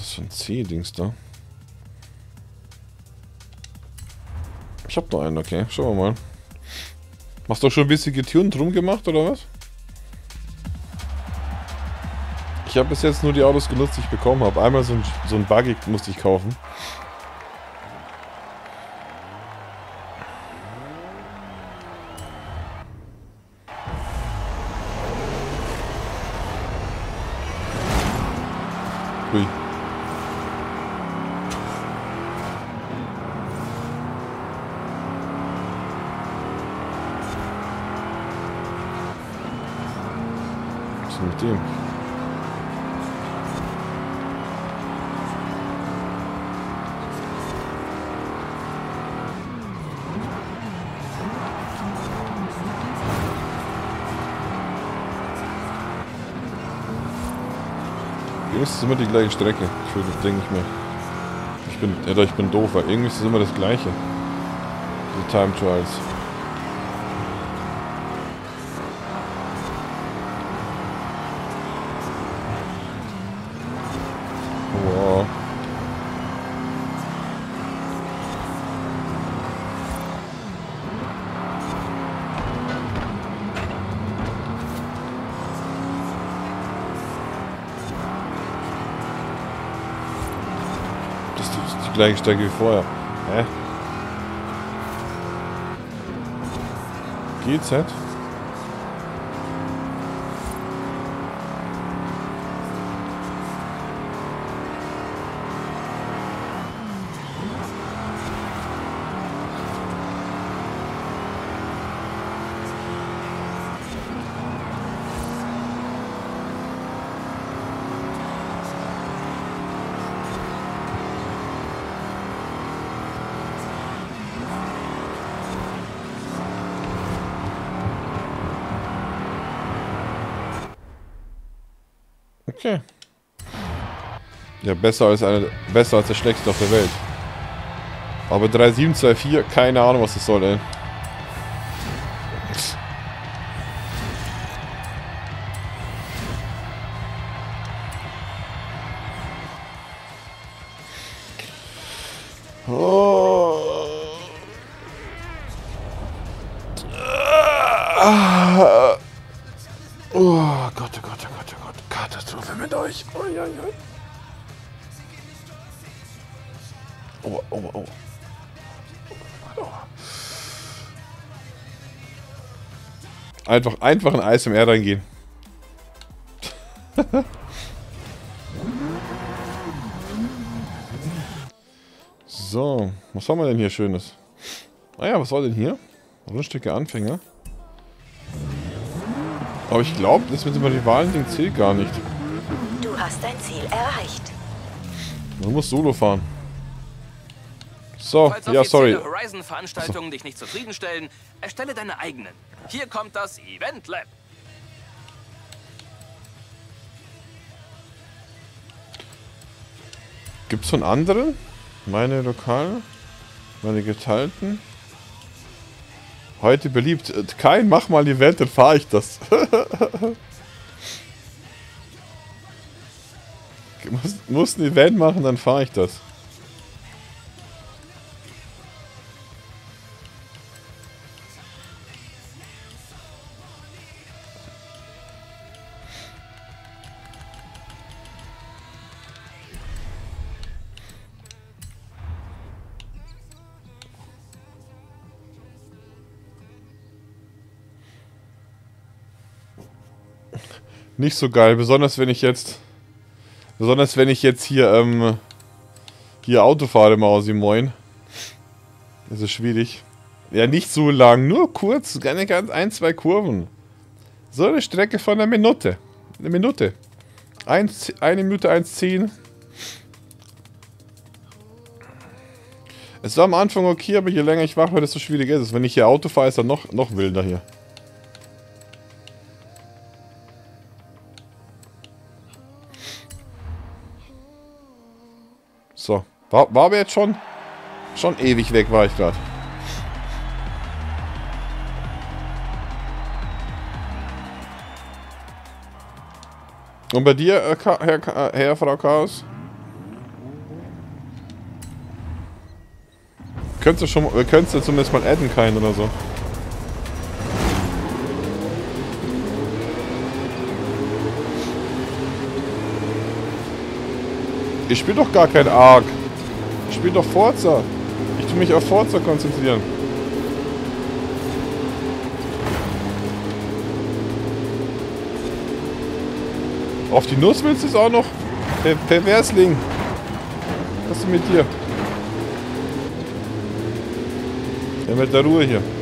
ist so ein C-Dings da? Ich hab noch einen, okay. Schauen wir mal. Hast du schon ein bisschen getuned rumgemacht, oder was? Ich habe bis jetzt nur die Autos genutzt, die ich bekommen habe. Einmal so ein Buggy musste ich kaufen. Hui. Was ist denn mit dem? Irgendwie ist es immer die gleiche Strecke. Ich denke ich mir. Ich bin doof, weil irgendwie ist es immer das gleiche. Die Time Trials. Wow. Das ist die gleiche Strecke wie vorher. Hä? GZ? Okay. Ja, besser als der schlechteste auf der Welt. Aber 3724, keine Ahnung, was das soll, ey. Oh. Oh Gott, oh Gott, oh Gott, oh Gott. Katastrophe mit euch. Oh, ja, ja. Oh, oh, oh. Einfach in ASMR reingehen. So, was haben wir denn hier Schönes? Naja, was war denn hier? Rundstrecke Anfänger. Aber ich glaube, das mit dem Rivalen-Ding zählt gar nicht. Du hast dein Ziel erreicht. Du musst Solo fahren. So, ja, sorry. Falls Horizon-Veranstaltungen dich nicht zufriedenstellen, erstelle deine eigenen. Hier kommt das Event Lab. Gibt's von anderen? Meine Lokale? Meine geteilten? Heute beliebt. Kein, mach mal die Welt, dann fahre ich das. Muss ein Event machen, dann fahre ich das. Nicht so geil, besonders wenn ich jetzt hier Auto fahre, Mausi, moin. Das ist schwierig. Ja, nicht so lang, nur kurz, ganz ein, zwei Kurven. So eine Strecke von einer Minute. Eine Minute. 1 Minute 1,10. Es war am Anfang okay, aber je länger ich mache, desto schwieriger ist es. Wenn ich hier Auto fahre, ist dann noch wilder hier. So. War aber jetzt schon ewig weg, war ich gerade. Und bei dir, Herr Frau Chaos? könntest ja zumindest mal adden keinen oder so. Ich spiele doch gar kein Ark. Ich spiele doch Forza. Ich tue mich auf Forza konzentrieren. Auf die Nuss willst du es auch noch? Perversling. Was ist denn mit dir? Ja, mit der Ruhe hier.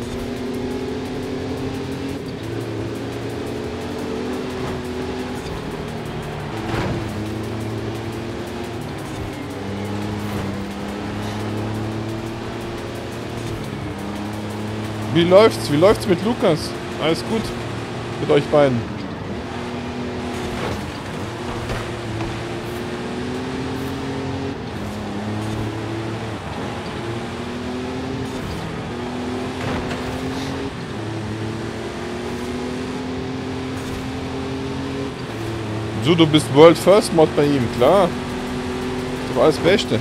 Wie läuft's? Wie läuft's mit Lukas? Alles gut? Mit euch beiden? Du bist World First Mod bei ihm, klar. Das war alles Beste.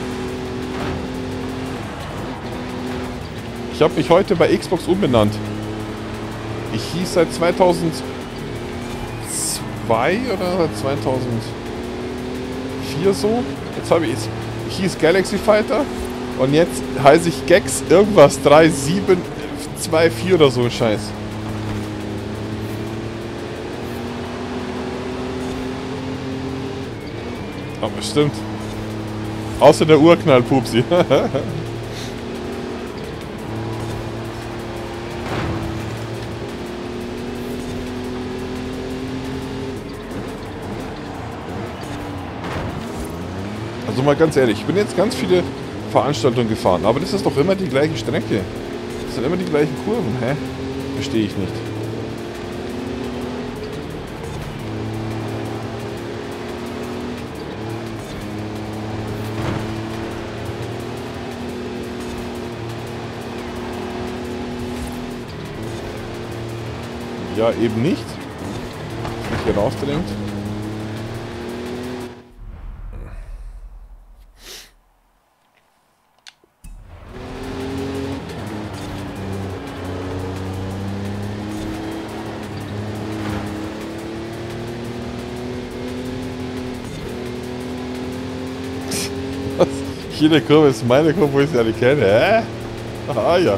Ich habe mich heute bei Xbox umbenannt. Ich hieß seit 2002 oder seit 2004 so. Jetzt habe ich hieß Galaxy Fighter und jetzt heiße ich Gex irgendwas 3724 oder so ein Scheiß. Aber stimmt. Außer der Urknall-Pupsi. Also mal ganz ehrlich, ich bin jetzt ganz viele Veranstaltungen gefahren, aber das ist doch immer die gleiche Strecke. Das sind immer die gleichen Kurven, hä? Verstehe ich nicht. Ja, eben nicht. Das mich hier rausdrängt. Jede Kurve ist meine Kurve, wo ich sie alle kenne. Hä? Ah ja.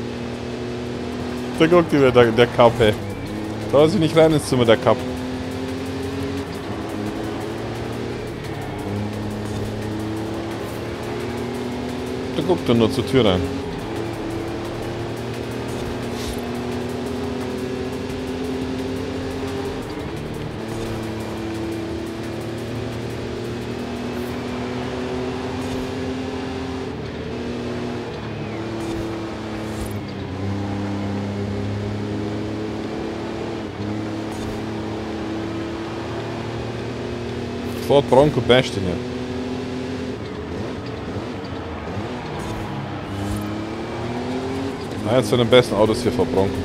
Da guckt wieder der Cup, ey. Da lass ich nicht rein ins Zimmer, der Cup. Da guckt er nur zur Tür rein. Ford Bronco Bastion, ja. Eines von den besten Autos hier, Ford Bronco.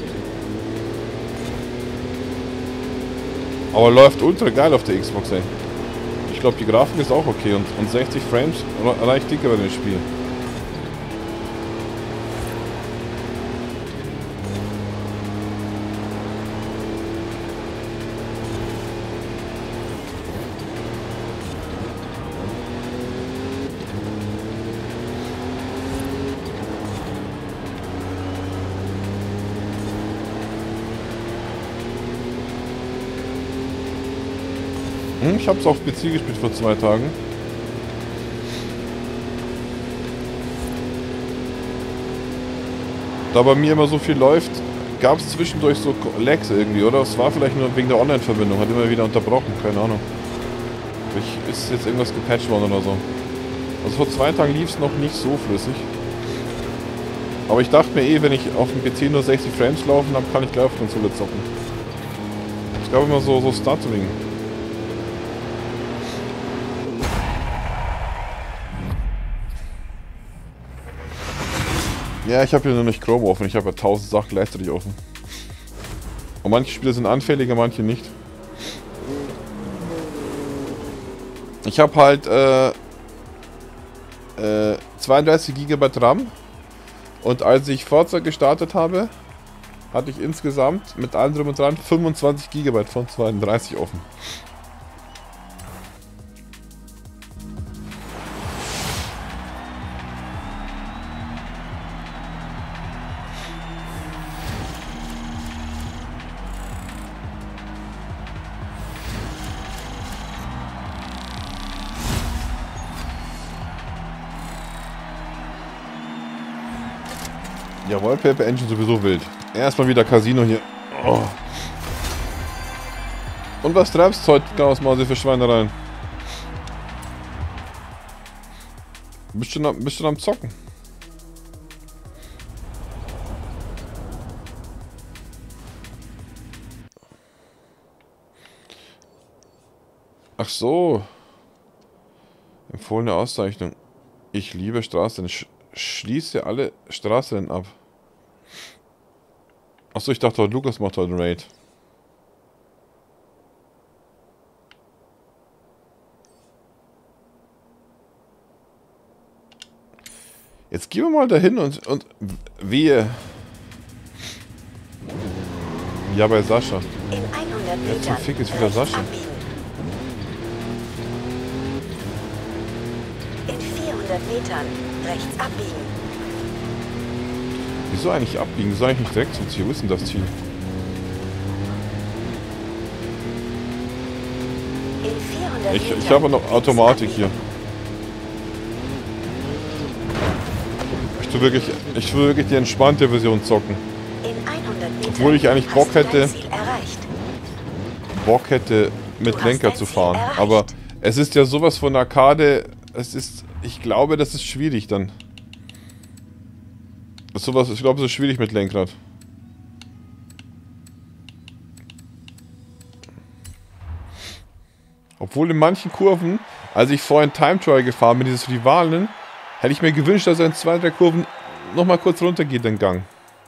Aber läuft ultra geil auf der Xbox, ey. Ich glaube, die Grafik ist auch okay und 60 Frames reicht dicker bei dem Spiel. Ich habe es auf PC gespielt vor 2 Tagen. Da bei mir immer so viel läuft, gab es zwischendurch so Lags irgendwie, oder? Es war vielleicht nur wegen der Online-Verbindung, hat immer wieder unterbrochen, keine Ahnung. Ist jetzt irgendwas gepatcht worden oder so. Also vor 2 Tagen lief es noch nicht so flüssig. Aber ich dachte mir wenn ich auf dem PC nur 60 Frames laufen habe, kann ich gleich auf Konsole zocken. Es gab immer so Stuttering. Ja, ich habe hier nur nicht Chrome offen, ich habe ja 1000 Sachen gleichzeitig offen. Und manche Spiele sind anfälliger, manche nicht. Ich habe halt 32 GB RAM. Und als ich Forza gestartet habe, hatte ich insgesamt mit allem drum und dran 25 GB von 32 offen. Jawohl, Paper Engine sowieso wild. Erstmal wieder Casino hier. Oh. Und was treibst du heute, Chaosmause, für Schweinereien? Bist du am Zocken? Ach so. Empfohlene Auszeichnung. Ich liebe Straßen. Schließe alle Straßen ab. Achso, ich dachte, Lukas macht heute einen Raid. Jetzt gehen wir mal dahin und wehe. Ja, bei Sascha. In 100 Metern. Jetzt zum Fick ist wieder Sascha. Abbiegen. In 400 Metern rechts abbiegen. Wieso eigentlich abbiegen? Wieso eigentlich nicht direkt zum Ziel? Wo ist denn das Ziel? In 400 Metern. Ich habe noch Automatik hier. Ich will wirklich die entspannte Version zocken. In 100 Metern. Obwohl ich eigentlich Bock hast du dein hätte, Ziel erreicht. mit Du hast Lenker dein zu Ziel fahren. erreicht. Aber es ist ja sowas von Arcade. Ich glaube, das ist schwierig dann. Ich glaube, es ist schwierig mit Lenkrad. Obwohl in manchen Kurven, als ich vorhin Time Trial gefahren bin, dieses Rivalen, hätte ich mir gewünscht, dass er in 2, 3 Kurven nochmal kurz runter geht, den Gang.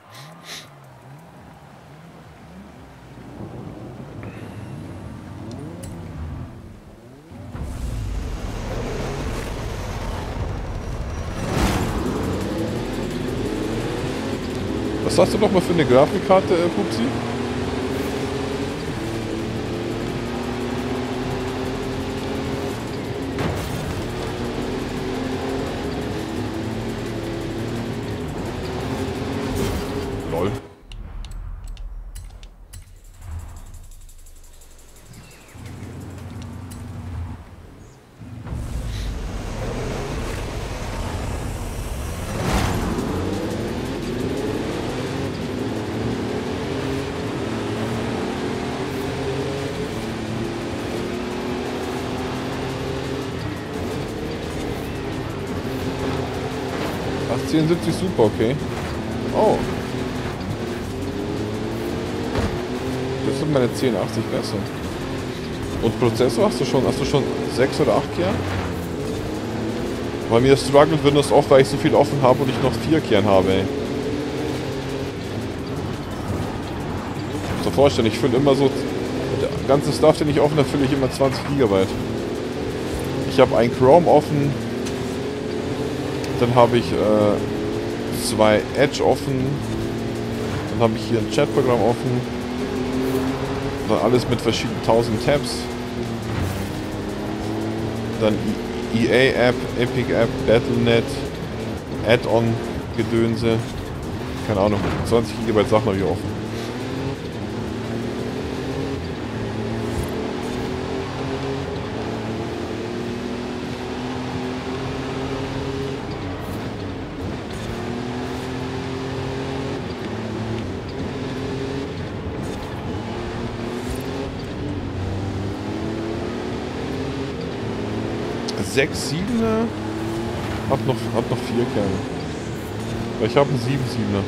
Was hast du noch mal für eine Grafikkarte, Pupsi? Lol. Ach, 74 super, okay. Oh. Das sind meine 1080 besser. Und Prozessor hast du schon 6 oder 8 Kern? Bei mir struggelt Windows oft, weil ich so viel offen habe und ich noch 4 Kern habe, ey. So vorstellen, ich fülle immer so der ganze Stuff, den ich offen habe, fülle ich immer 20 GB. Ich habe ein Chrome offen, dann habe ich 2 Edge offen, dann habe ich hier ein Chatprogramm offen, dann alles mit verschiedenen 1000 Tabs, dann EA App, Epic App, Battle.net, Add-on Gedönse, keine Ahnung, 20 GB Sachen habe ich offen. Sechs 7er hat noch 4 Kerne. Ich habe einen 7-7er.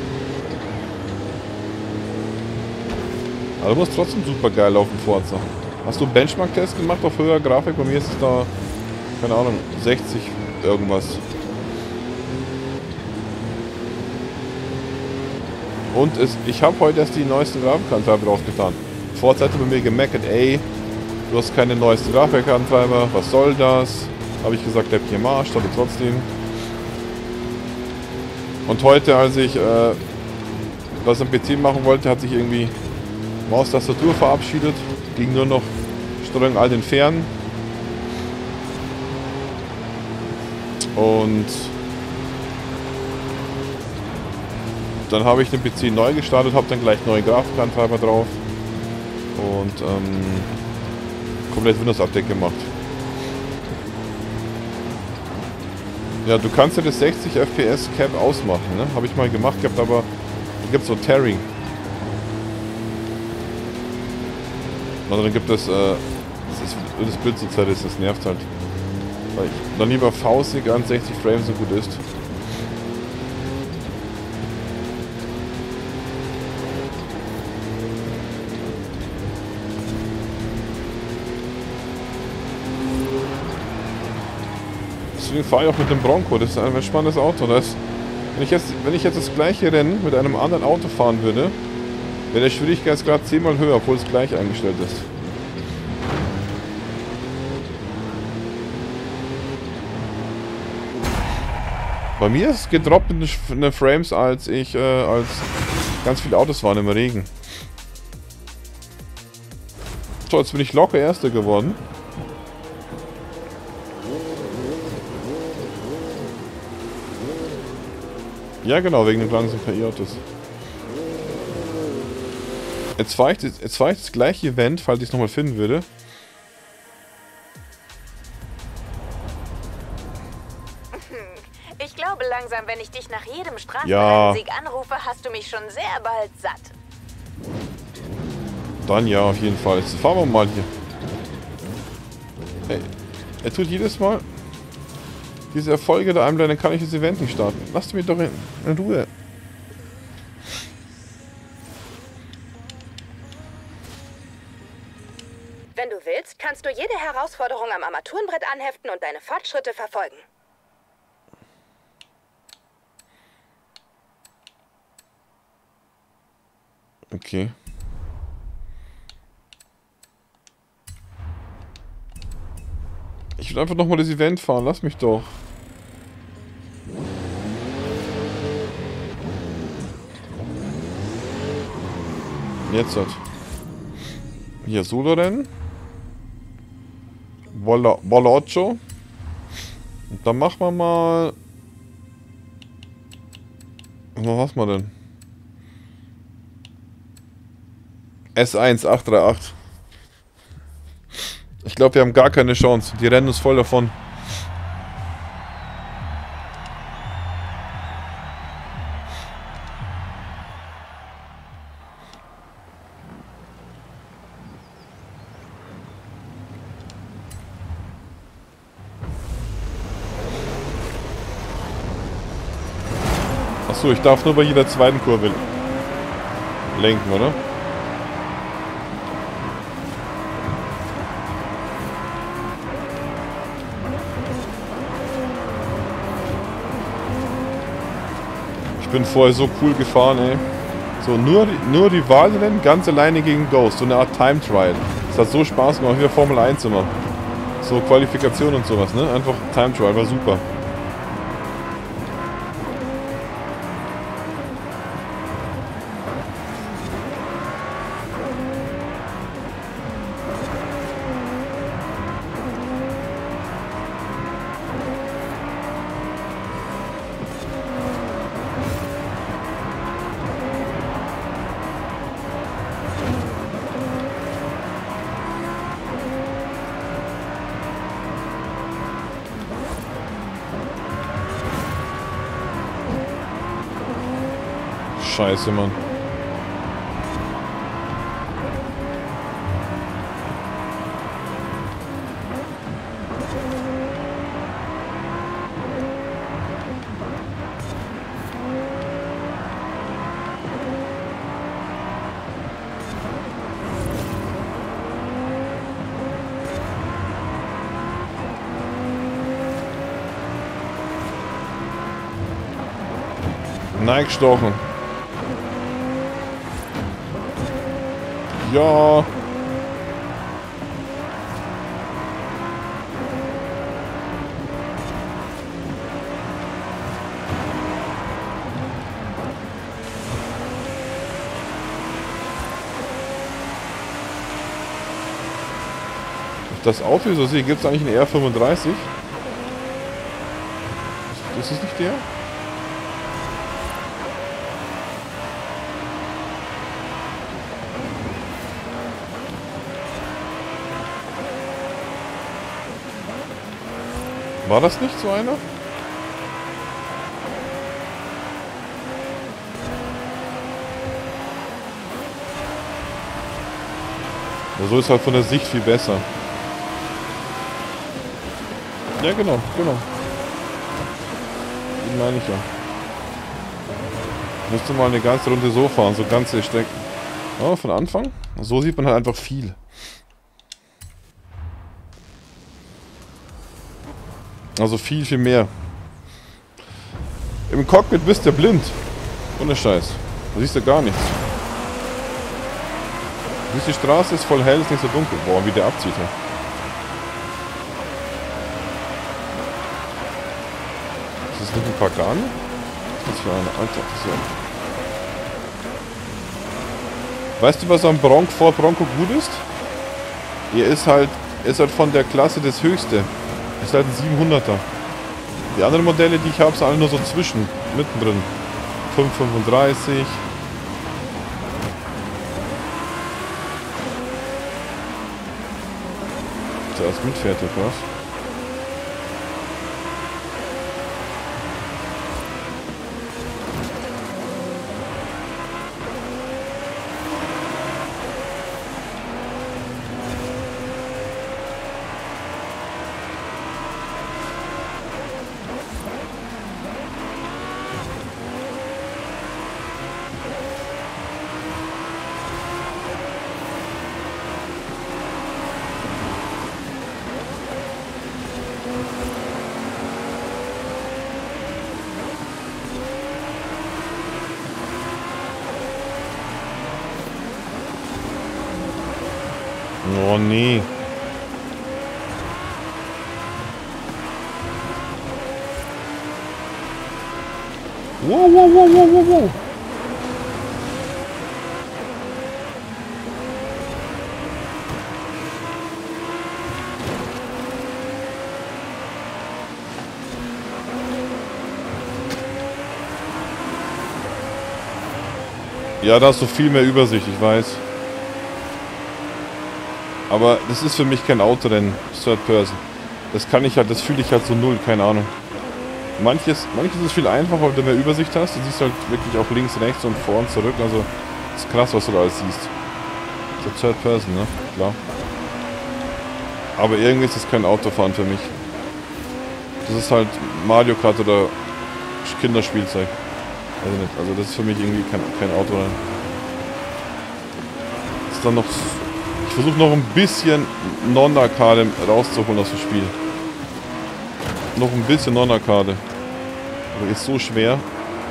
Aber muss trotzdem super geil laufen, Forza. Hast du einen Benchmark-Test gemacht auf höherer Grafik? Bei mir ist es da, keine Ahnung, 60 irgendwas. Und ich habe heute erst die neuesten Grafikkartentreiber drauf getan. Forza hatte bei mir gemeckert, ey, du hast keine neuesten Grafikkartentreiber, was soll das? Habe ich gesagt, der hier im Arsch, aber trotzdem. Und heute, als ich was am PC machen wollte, hat sich irgendwie Maustastatur verabschiedet. Ging nur noch Steuerung Alt entfernen. Und dann habe ich den PC neu gestartet, habe dann gleich neue Grafikkartentreiber drauf und komplett Windows-Update gemacht. Ja, du kannst ja das 60 FPS Cap ausmachen, ne? Habe ich mal gemacht gehabt, aber da gibt es so Tearing. Und dann gibt es, das Bild so zerrissen, das nervt halt. Weil ich dann lieber faustig an 60 Frames so gut ist. Deswegen fahre ich auch mit dem Bronco, das ist ein spannendes Auto. Wenn ich jetzt das gleiche Rennen mit einem anderen Auto fahren würde, wäre der Schwierigkeitsgrad 10-mal höher, obwohl es gleich eingestellt ist. Bei mir ist es gedroppt in den Frames, als ganz viele Autos waren im Regen. So, jetzt bin ich locker Erster geworden. Ja genau, wegen den langsamen KI-Autos. Jetzt fahre ich das gleiche Event, falls ich es nochmal finden würde. Ich glaube langsam, wenn ich dich nach jedem Straßenrennsieg anrufe, hast du mich schon sehr bald satt. Dann ja, auf jeden Fall. Jetzt fahren wir mal hier. Ey, er tut jedes Mal diese Erfolge da einblenden, dann kann ich das Event nicht starten. Lasst mich doch in Ruhe. Wenn du willst, kannst du jede Herausforderung am Armaturenbrett anheften und deine Fortschritte verfolgen. Okay. Ich will einfach nochmal das Event fahren, lass mich doch. Jetzt hat. Hier Solo-Rennen. Boloccio. Und dann machen wir mal. Was machen wir denn? S1 838. Ich glaube, wir haben gar keine Chance. Die rennen uns voll davon. Achso, ich darf nur bei jeder zweiten Kurve lenken, oder? Ich bin vorher so cool gefahren, ey. So, nur die Wahlrennen ganz alleine gegen Ghost. So eine Art Time Trial. Das hat so Spaß gemacht, wieder Formel 1 immer. So Qualifikation und sowas, ne? Einfach Time Trial, war super. Scheiße, Mann. Nein, gestochen. Ja. Das Auto, so sehe, gibt es eigentlich einen R35? Ist es nicht der? War das nicht so einer? Ja, so ist halt von der Sicht viel besser. Ja, genau. Den meine ich ja. Müsste mal eine ganze Runde so fahren, so ganze Strecken. Ja, von Anfang. So sieht man halt einfach viel. Also viel mehr. Im Cockpit bist du blind. Ohne Scheiß. Da siehst du gar nichts. Die Straße ist voll hell, ist nicht so dunkel. Boah, wie der abzieht. Ja. Ist das nicht ein Pagani? Was ist das für eine? Alter, das ist ja... Weißt du, was am Ford Bronco gut ist? Er ist halt von der Klasse das höchste. Ist halt ein 700er. Die anderen Modelle, die ich habe, sind alle nur so mittendrin. 535. Zuerst mitfährt, oder was? Oh nee. Wow. Ja, da hast du viel mehr Übersicht, ich weiß. Aber das ist für mich kein Autorennen, Third Person. Das fühle ich halt so null, keine Ahnung. Manches ist viel einfacher, weil du mehr Übersicht hast. Du siehst halt wirklich auch links, rechts und vor und zurück. Also, das ist krass, was du da alles siehst. So Third Person, ne? Klar. Aber irgendwie ist das kein Autofahren für mich. Das ist halt Mario Kart oder Kinderspielzeug. Also nicht. Also das ist für mich irgendwie kein Autorennen. Das ist dann noch... Ich versuche noch ein bisschen Non-Arcade rauszuholen aus dem Spiel. Noch ein bisschen Non-Arcade. Aber ist so schwer.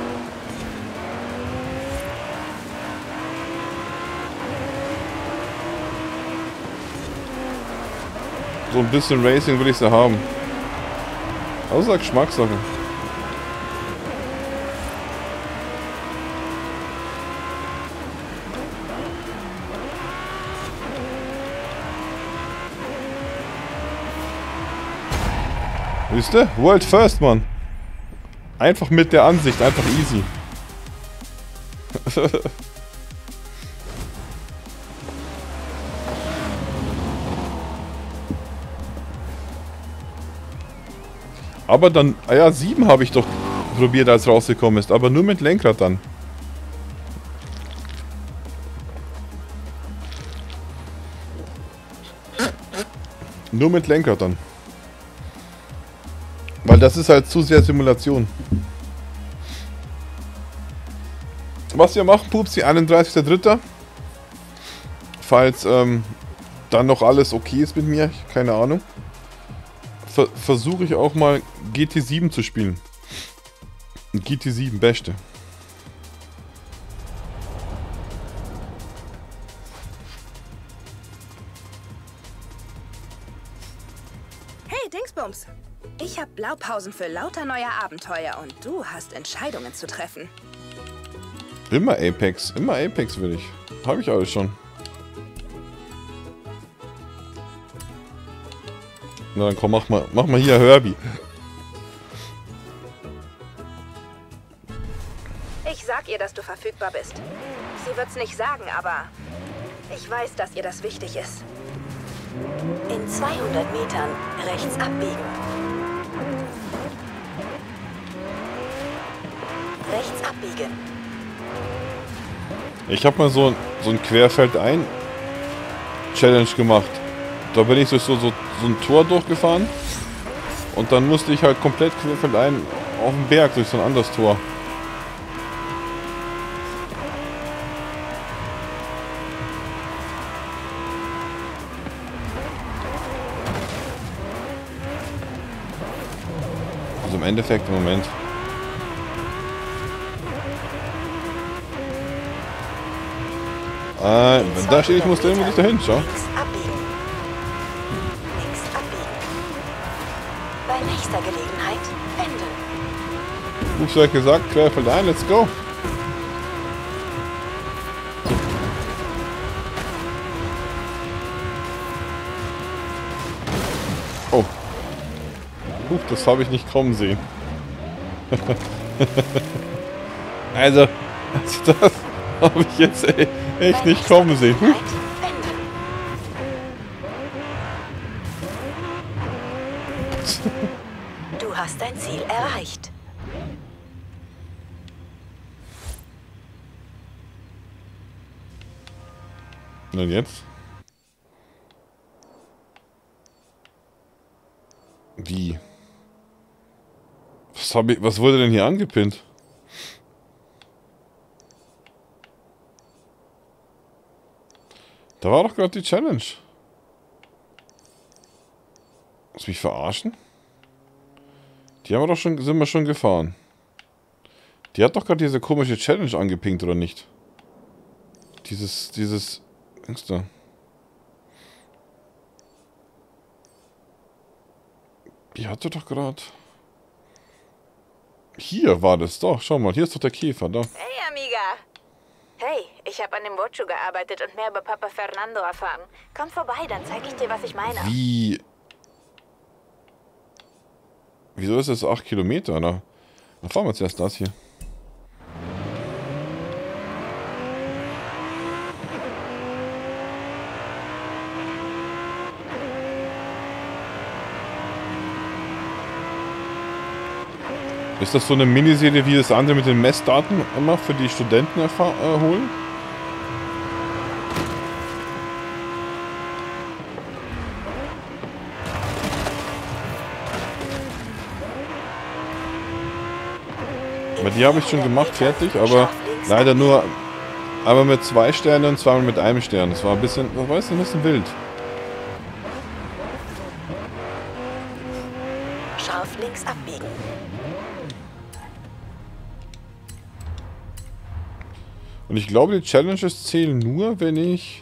So ein bisschen Racing will ich sie haben. Aber das ist halt Geschmackssache. Wisst ihr? World First, Mann. Einfach mit der Ansicht, einfach easy. Aber dann, ja, 7 habe ich doch probiert, als rausgekommen ist, aber nur mit Lenkrad dann. Nur mit Lenkrad dann. Weil das ist halt zu sehr Simulation. Was wir machen, Pupsi, 31.03. Falls dann noch alles okay ist mit mir, keine Ahnung. Versuche ich auch mal GT7 zu spielen. GT7, beste. Hey, Dingsbums. Ich habe Blaupausen für lauter neue Abenteuer und du hast Entscheidungen zu treffen. Immer Apex will ich. Habe ich alles schon. Na dann komm, mach mal hier Herbie. Ich sag ihr, dass du verfügbar bist. Sie wird's nicht sagen, aber ich weiß, dass ihr das wichtig ist. In 200 Metern rechts abbiegen. Rechts abbiegen. Ich habe mal so ein Querfeldein-Challenge gemacht. Da bin ich durch so ein Tor durchgefahren. Und dann musste ich halt komplett querfeldein auf den Berg durch so ein anderes Tor. Also im Endeffekt im Moment. Wenn da steht, ich muss dahin, muss ich dahin, schau. Links abbiegen. Links abbiegen. Bei nächster Gelegenheit wenden. Gut, vielleicht gesagt, querfeldein, let's go. Oh. Das habe ich nicht kommen sehen. also das habe ich jetzt echt nicht kommen sehen. Du hast dein Ziel erreicht. Und jetzt? Wie? Was wurde denn hier angepinnt? Da war doch gerade die Challenge. Lass mich verarschen? Die haben wir doch schon, sind wir schon gefahren. Die hat doch gerade diese komische Challenge angepinkt, oder nicht? Dieses, denkst du? Die hatte doch gerade... Hier war das doch. Schau mal, hier ist doch der Käfer, da. Hey, Amiga. Hey, ich habe an dem Bocho gearbeitet und mehr über Papa Fernando erfahren. Komm vorbei, dann zeige ich dir, was ich meine. Wie? Wieso ist das 8 Kilometer? Dann fahren wir zuerst das hier. Ist das so eine Miniserie wie das andere mit den Messdaten immer für die Studenten holen? Aber die habe ich schon gemacht, fertig, aber leider nur einmal mit 2 Sternen und zweimal mit 1 Stern. Das war ein bisschen, was weiß ich, ein bisschen wild. Scharf links abbiegen. Und ich glaube, die Challenges zählen nur, wenn ich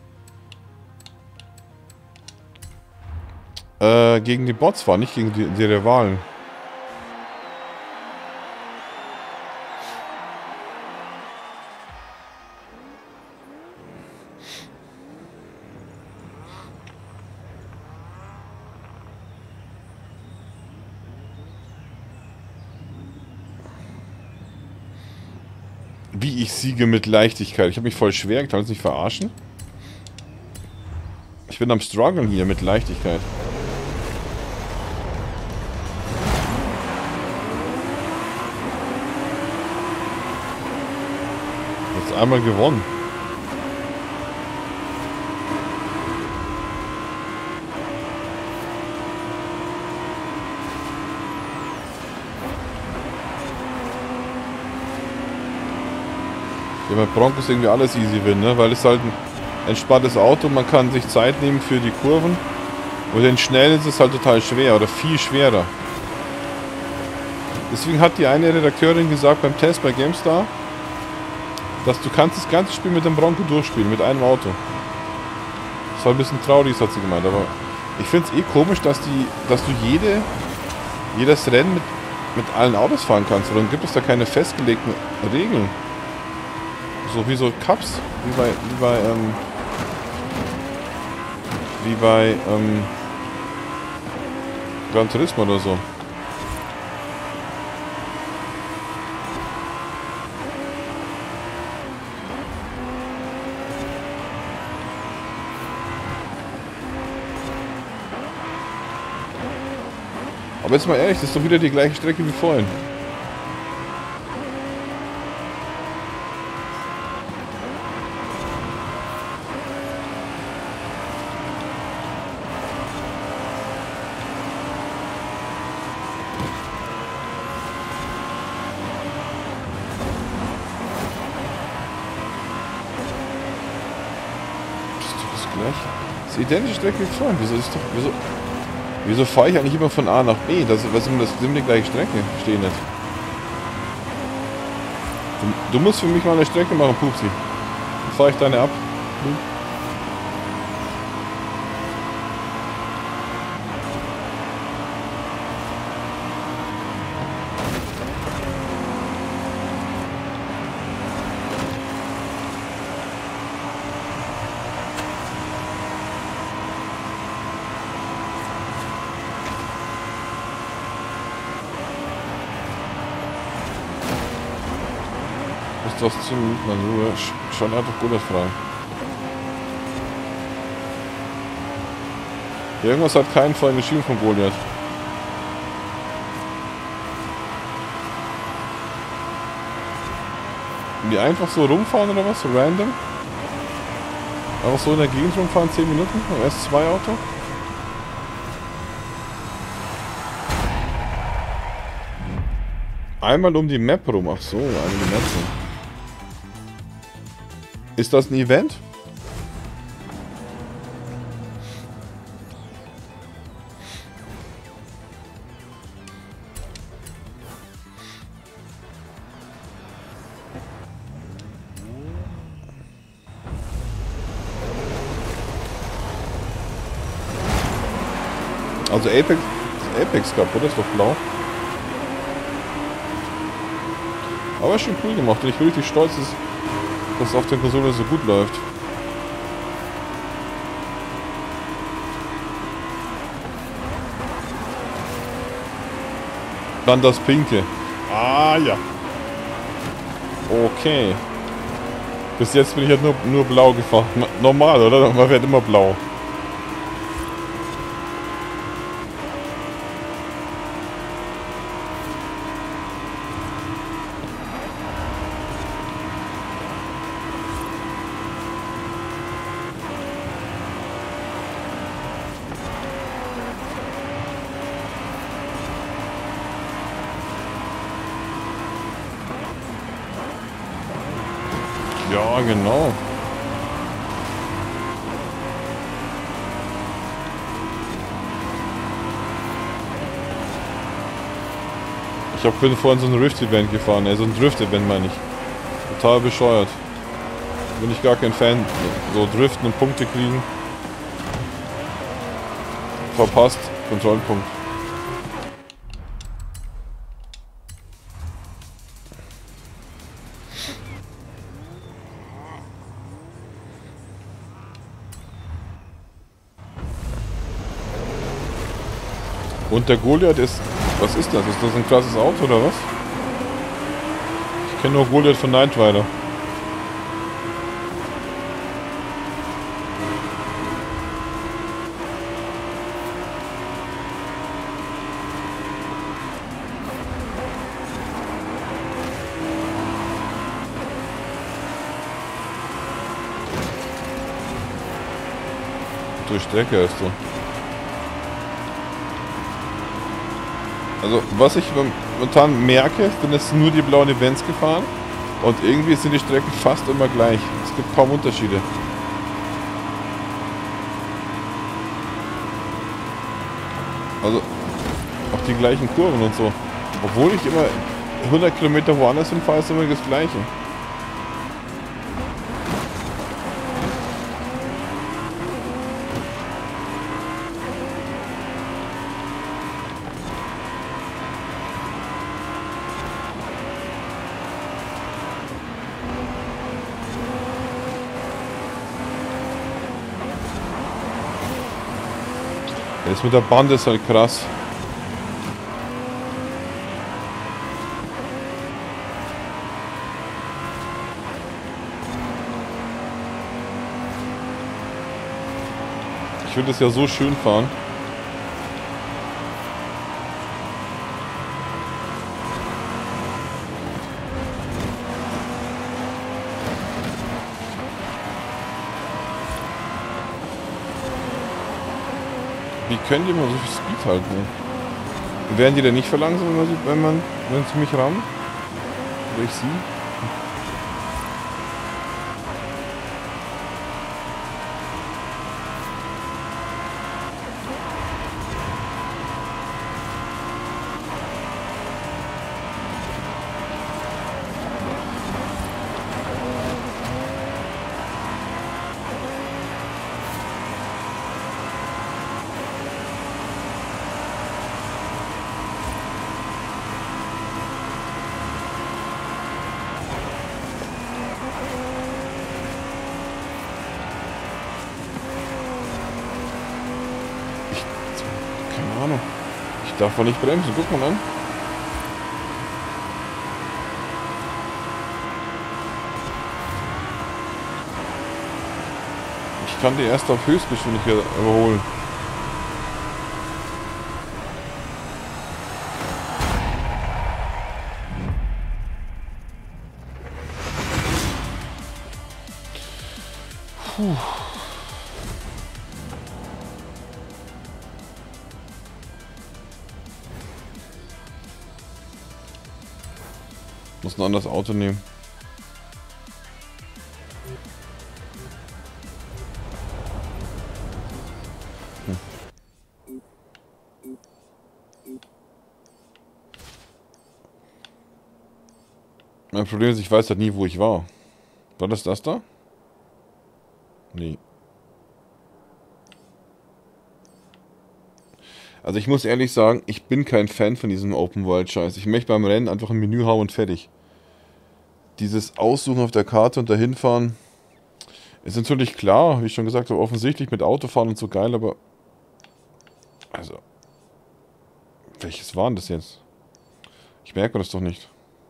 gegen die Bots war, nicht gegen die Rivalen. Wie ich siege mit Leichtigkeit. Ich habe mich voll schwer, ich kann es nicht verarschen. Ich bin am struggeln hier mit Leichtigkeit. Jetzt einmal gewonnen. Ja, bei Broncos irgendwie alles easy win, ne? Weil es halt ein entspanntes Auto, man kann sich Zeit nehmen für die Kurven. Und den schnellen ist es halt total schwer oder viel schwerer. Deswegen hat die eine Redakteurin gesagt beim Test bei GameStar, dass du kannst das ganze Spiel mit dem Bronco durchspielen, mit einem Auto. Das war ein bisschen traurig, hat sie gemeint, aber ich finde es eh komisch, dass du jedes Rennen mit allen Autos fahren kannst. Oder dann gibt es da keine festgelegten Regeln. So wie so Cups, Gran Turismo oder so. Aber jetzt mal ehrlich, das ist doch wieder die gleiche Strecke wie vorhin. Das ist doch das gleiche. Das ist die identische Strecke wie vorhin. Wieso fahre ich eigentlich immer von A nach B? Das ist immer die gleiche Strecke. Verstehe nicht. Du musst für mich mal eine Strecke machen, Pupsi. Dann fahre ich deine ab. Das 10 Minuten an Ruhe. Schon einfach gut frei. Irgendwas hat keinen Fall geschrieben von Goliath. Die einfach so rumfahren oder was? So random? Einfach so in der Gegend rumfahren, 10 Minuten? Erst 2 Auto? Einmal um die Map rum. Ach so, einmal die Map rum. Ist das ein Event? Also Apex Cup, oder? Ist doch blau. Aber schon cool gemacht und ich bin richtig stolz, dass es auf der Konsole so gut läuft. Dann das Pinke. Ah ja. Okay. Bis jetzt bin ich halt nur blau gefahren. Normal, oder? Man fährt immer blau. Ja, genau. Bin vorhin so ein Rift-Event gefahren, so ein Drift-Event meine ich. Total bescheuert. Bin ich gar kein Fan. So driften und Punkte kriegen. Verpasst. Kontrollpunkt. Und der Goliath ist... Was ist das? Ist das ein krasses Auto oder was? Ich kenne nur Goliath von Knight Rider. Durch Strecke ist so. Also, was ich momentan merke, sind jetzt nur die blauen Events gefahren und irgendwie sind die Strecken fast immer gleich. Es gibt kaum Unterschiede. Also, auch die gleichen Kurven und so. Obwohl ich immer 100 Kilometer woanders hinfahre, ist immer das Gleiche. Das mit der Bande ist halt krass. Ich will das ja so schön fahren. Wie können die mal so viel Speed halten? Werden die denn nicht verlangsamt, wenn sie mich rammen? Oder ich sie? Keine Ahnung. Ich darf mal nicht bremsen. Guck mal an. Ich kann die erst auf Höchstgeschwindigkeit überholen. Puh. Muss ein anderes Auto nehmen. Mein Problem ist, ich weiß halt nie, wo ich war. War das da? Nee. Also ich muss ehrlich sagen, ich bin kein Fan von diesem Open-World-Scheiß. Ich möchte beim Rennen einfach ein Menü hauen und fertig. Dieses Aussuchen auf der Karte und dahin fahren ist natürlich klar, wie ich schon gesagt habe, offensichtlich mit Autofahren und so geil, aber... Also... Welches war denn das jetzt? Ich merke mir das doch nicht.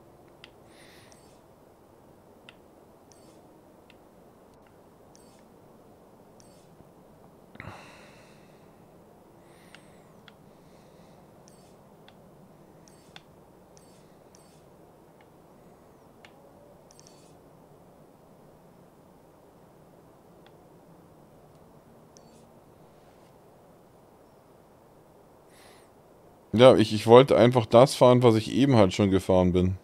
Ja, ich wollte einfach das fahren, was ich eben halt schon gefahren bin.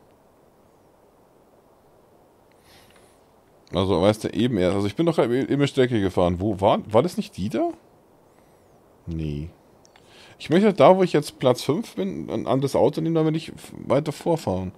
Also, weißt du, eben erst. Also, ich bin doch eben eine Strecke gefahren. Wo war das nicht die da? Nee. Ich möchte da, wo ich jetzt Platz 5 bin, ein anderes Auto nehmen, damit ich weiter vorfahren.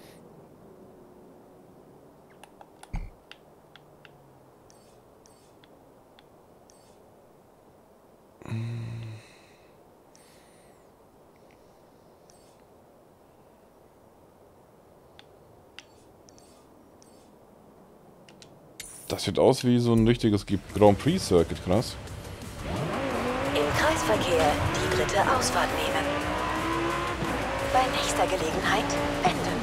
Das sieht aus wie so ein richtiges Grand Prix Circuit, krass. Im Kreisverkehr die dritte Ausfahrt nehmen. Bei nächster Gelegenheit wenden.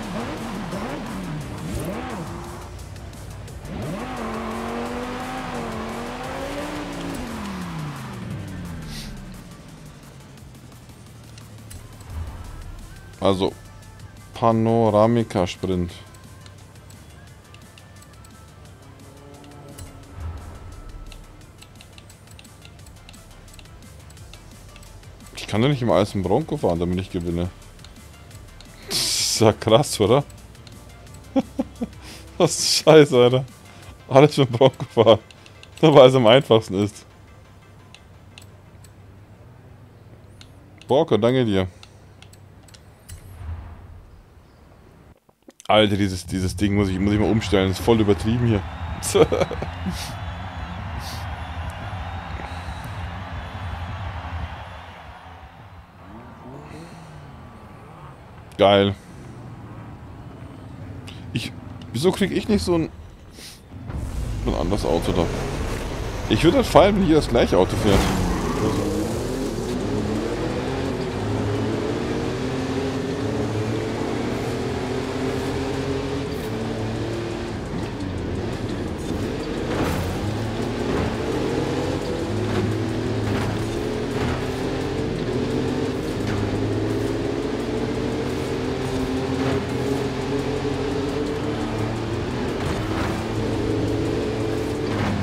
Also, Panoramica-Sprint. Ich kann doch nicht immer alles im Bronco fahren, damit ich gewinne. Das ist ja krass, oder? Was ist Scheiße, Alter. Alles mit dem Bronco fahren. Nur weil es am einfachsten ist. Borko, danke dir. Alter, dieses Ding muss ich mal umstellen. Das ist voll übertrieben hier. Geil. Wieso krieg ich nicht so ein anderes Auto da? Ich würde halt feiern, wenn hier das gleiche Auto fährt.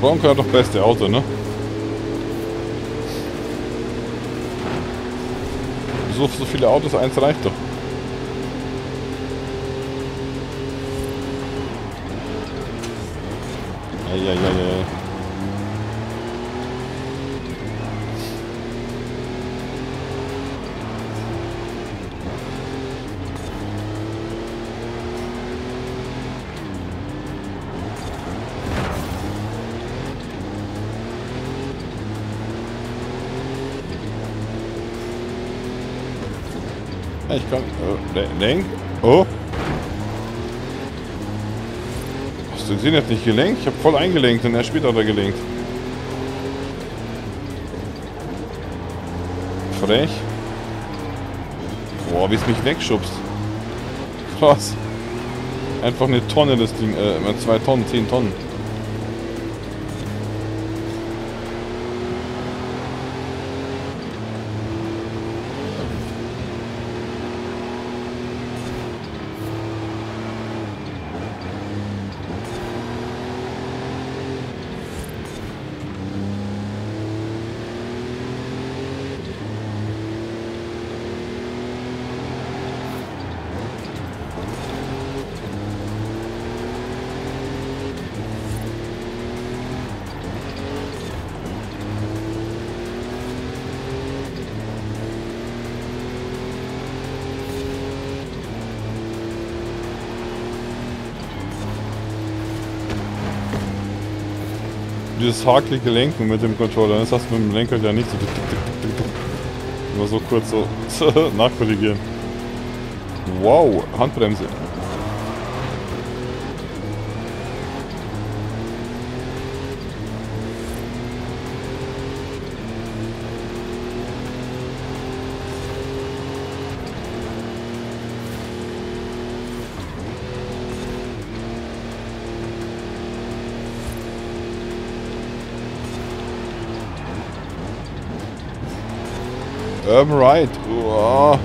Bronco hat doch beste Auto, ne? So viele Autos, eins reicht doch. Eieiei. Ich kann... lenk? Oh! Hast du den jetzt nicht gelenkt? Ich habe voll eingelenkt und erst später hat er gelenkt. Frech. Boah, wie es mich wegschubst. Krass. Einfach eine Tonne das Ding. 2 Tonnen, 10 Tonnen. Dieses hakelige Lenken mit dem Controller, das hast du mit dem Lenker ja nicht so. Immer so kurz so nachkorrigieren. Wow, Handbremse. Urban Ride. Uah.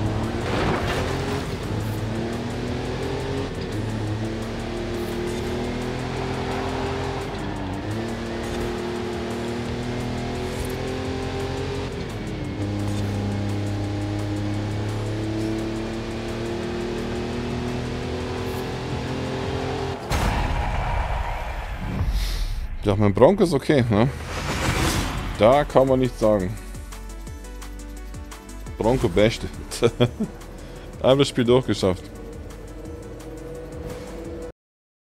Ja, mein Bronco ist okay, ne? Da kann man nichts sagen. Bronco beste. Haben das Spiel durchgeschafft.